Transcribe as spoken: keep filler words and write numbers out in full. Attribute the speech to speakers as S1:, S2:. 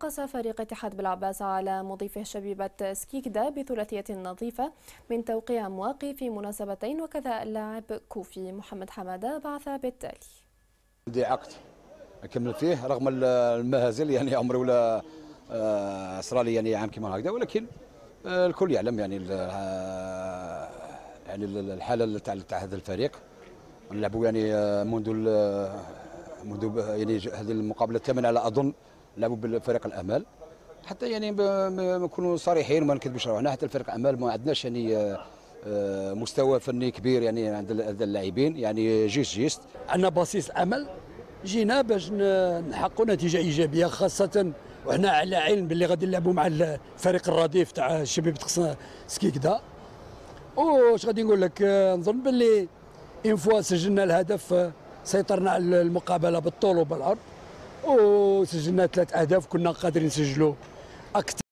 S1: قاس فريق اتحاد بالعباس على مضيفه شبيبة سكيكدا بثلاثية نظيفة من توقيع مواقي في مناسبتين، وكذا اللاعب كوفي محمد حمادة بعث بالتالي.
S2: عندي عقد أكمل فيه رغم المهازل، يعني عمري ولا صرا لي يعني عام كيما هكذا، ولكن الكل يعلم يعني يعني الحالة تاع هذا الفريق. نلعبوا يعني منذ منذ يعني هذه المقابله الثامنه على اظن لعبوا بالفريق الامال، حتى يعني نكونوا صريحين وما نكذبوش روحنا. حتى الفريق الامال ما عندناش يعني مستوى فني كبير يعني عند هذا اللاعبين، يعني جيست جيست
S3: عندنا بصيص امل، جينا باش نحققوا نتيجه ايجابيه، خاصه وحنا على علم باللي غادي نلعبوا مع الفريق الرديف تاع شبيبة سكيكدا. واش غادي نقول لك، نظن باللي ان فوا سجلنا الهدف سيطرنا على المقابله بالطول وبالعرض، وسجلنا ثلاث اهداف كنا قادرين نسجلوا اكثر.